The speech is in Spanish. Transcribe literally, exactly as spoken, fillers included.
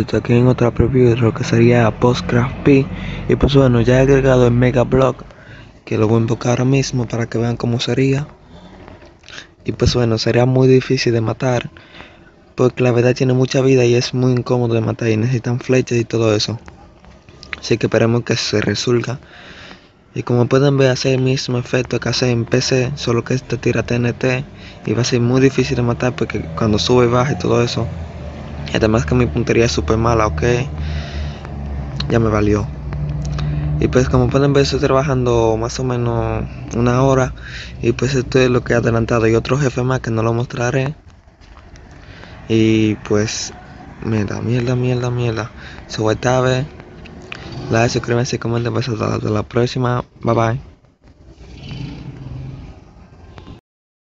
estoy aquí en otra preview de lo que sería Postcraft P. Y pues bueno, ya he agregado el Mega Block, que lo voy a invocar ahora mismo para que vean cómo sería. Y pues bueno, sería muy difícil de matar, porque la verdad tiene mucha vida y es muy incómodo de matar y necesitan flechas y todo eso. Así que esperemos que se resuelva. Y como pueden ver, hace el mismo efecto que hace en P C, solo que este tira T N T y va a ser muy difícil de matar porque cuando sube y baja y todo eso. Y además que mi puntería es súper mala, ok, ya me valió. Y pues como pueden ver, estoy trabajando más o menos una hora. Y pues esto es lo que he adelantado. Y otro jefe más que no lo mostraré. Y pues mierda, mierda, mierda, mierda. So esta vez, like, suscríbanse, comenten, pues hasta la próxima. Bye bye.